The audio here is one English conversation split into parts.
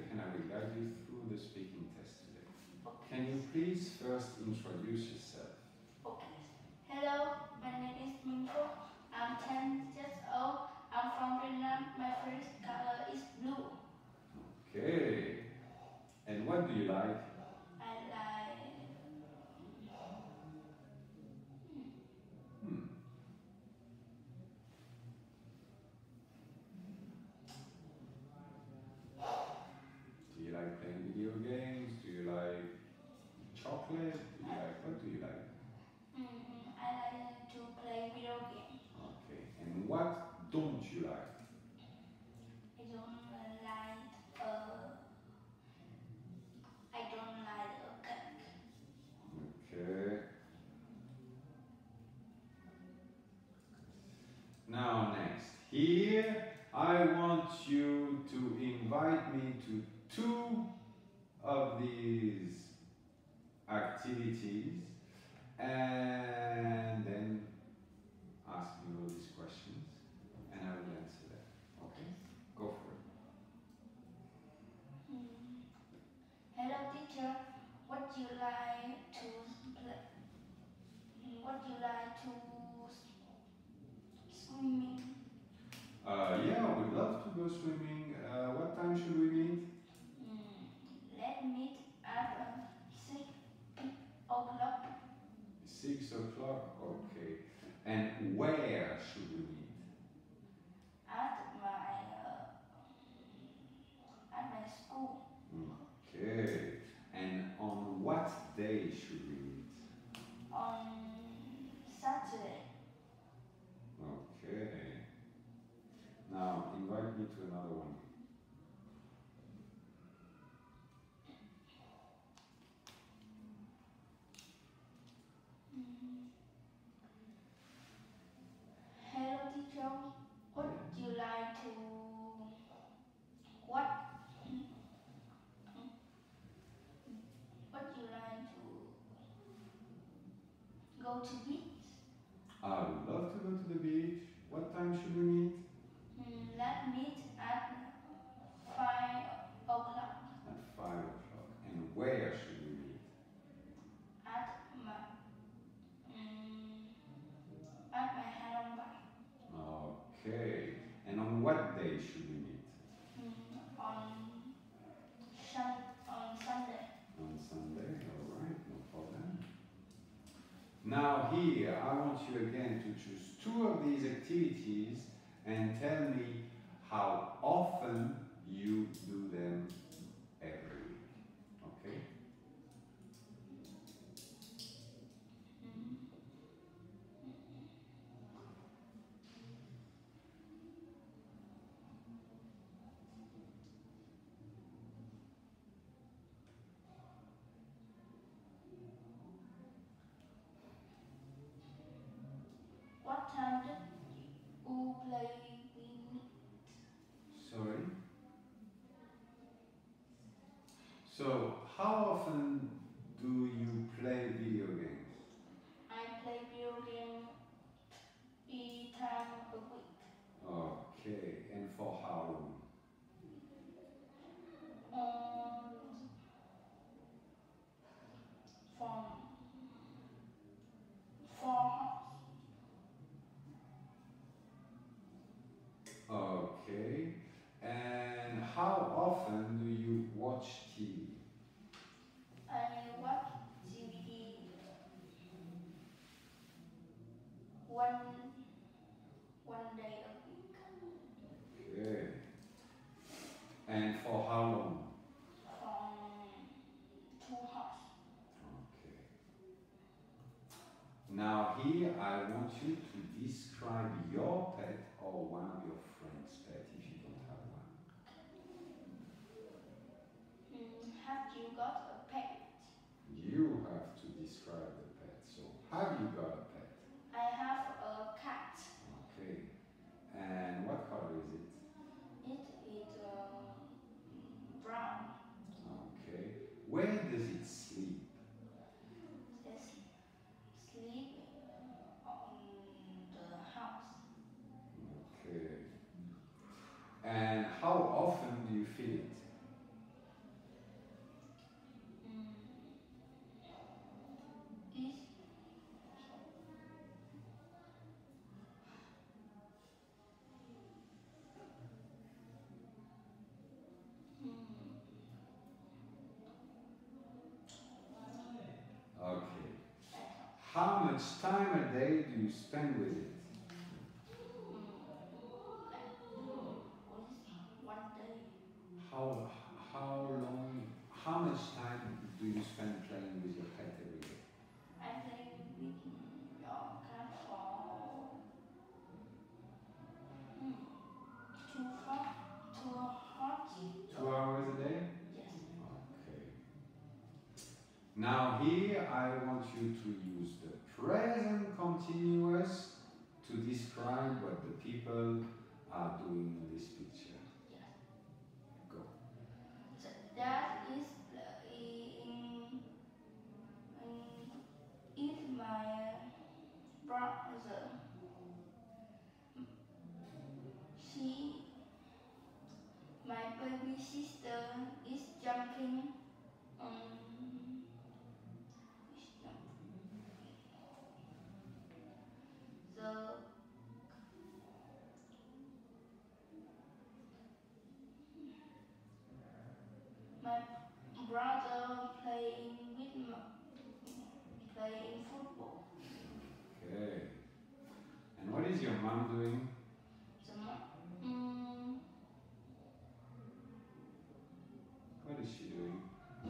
and I will guide you through the speaking test today. Okay. Can you please first introduce yourself? Okay. Hello, my name is Minh. I'm 10 years old. I'm from Vietnam. My favorite color is blue. Okay. And what do you like? I like Do you like playing video games? Do you like chocolate? What do you like? I like to play video games. Okay. And what don't you like? I don't like I don't like a cake. Okay. Now next. Here I want you to invite me to 2 of these activities and then ask me all these questions and I will answer them. Okay? Go for it. Hello teacher, what do you like to play? What do you like to swimming? Yeah, I would love to go swimming. What time should we meet? Let's meet at 6 o'clock. 6 o'clock? Okay. And where should we meet? At my school. Okay. And on what day should we meet? On Saturday. Okay. Now invite me to another one. Hello teacher, what do you like to what do you like to go to beach? I would love to go to the beach. What time should we meet? Let's meet at 5 o'clock. At 5 o'clock. And where should we meet? At my home. Okay. And on what day should we meet? On Sunday. On Sunday, all right, no problem. Now here, I want you again to choose 2 of these activities and tell me how often you do them every week, okay? What time did you play with? Sorry? So, how often do you play video games? I play video game 3 times a week. Okay, and for how long? From 4 hours. Okay, and how often do you watch TV? I watch DVD one day a week. Okay, and for how long? From 2 hours. Okay. Now here I want you to describe your pet or one of your friends' pet if you don't have one. Have you got a pet? You have to describe the pet. So have you got a pet? I have a cat. Okay. And what color is it? It is brown. Okay. Where does it sleep? It's sleeping on the house. Okay. much time a day do you spend with it? One day. How long? How much time do you spend playing with your pet every day? I play with your cat for 2 hours. 2 hours a day? Yes. Okay. Now here I want you to use the present continuous to describe what the people are doing in this picture. Yes. Go. So that is is my brother. My baby sister is jumping. Is jumping. My brother playing football. Okay. And what is your mom doing? What is she doing?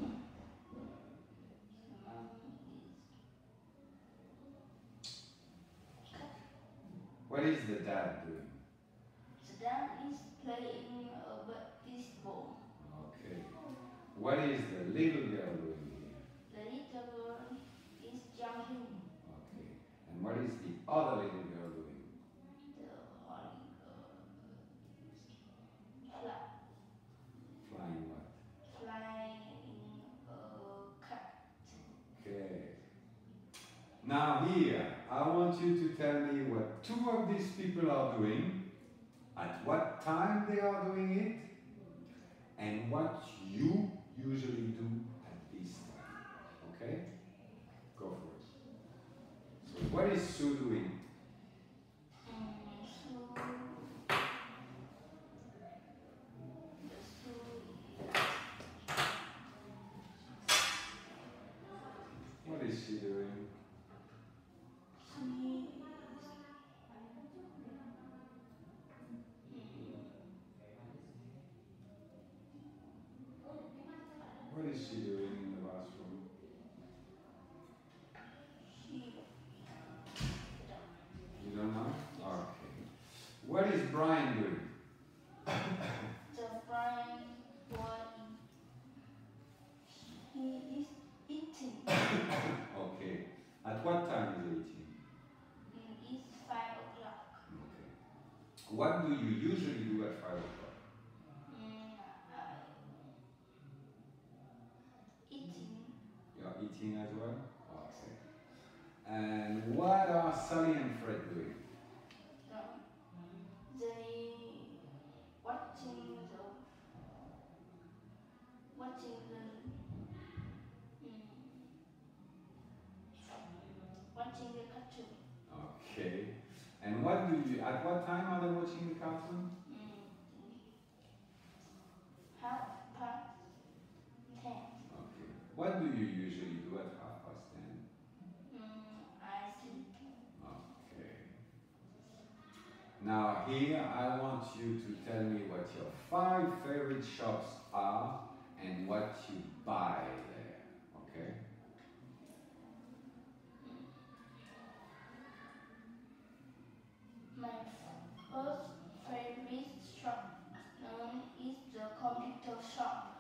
What is the dad doing? The dad is playing baseball. Okay. What is the little girl doing here? The little girl is jumping. Okay. And what is the other little girl doing? The other girl Flying what? flying a kite. Okay. Now here, I want you to tell me what two of these people are doing, at what time they are doing it, and what you usually do at this time. Okay? Go for it. So what is Sue doing? What is she doing? What is she doing in the bathroom? You don't know? Okay. What is Brian doing? Brian boy, he is eating. Okay. At what time is he eating? It's 5 o'clock. Okay. What do you usually do at 5 o'clock? Eating. You're eating as well? Okay. And what are Sally and Fred doing? They watching the cartoon. Okay. And at what time are they watching the cartoon? 10:30. Okay. What do you usually do at 10:30? I sleep. Okay. Now here I want you to tell me what your 5 favorite shops are and what you buy there. Okay? My first favorite shop is the computer shop.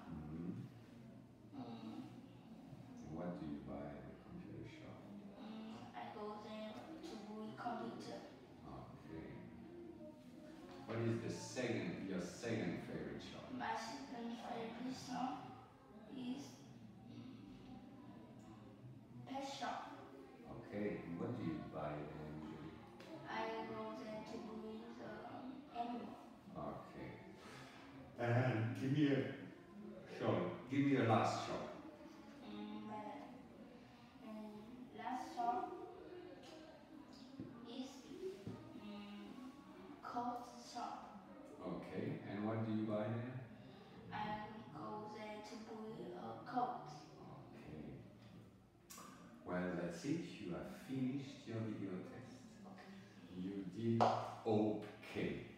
What do you buy at the computer shop? I go there to buy computer. Okay. What is your second favorite shop? My second favorite shop is pet shop. Okay. And what do you buy there usually? I go there to buy the animal. Okay. And give me your last shop. My last shop is coat shop. Okay. And what do you buy there? I go there to buy a coat. Okay. Well, that's That's it, you have finished your video test. You did okay.